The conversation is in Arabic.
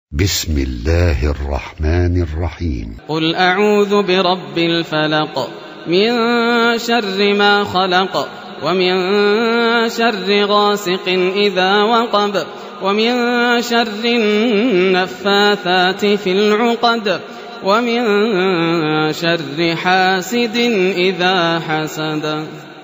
بسم الله الرحمن الرحيم. قل أعوذ برب الفلق من شر ما خلق ومن شر غاسق إذا وقب ومن شر النفاثات في العقد ومن شر حاسد إذا حسد.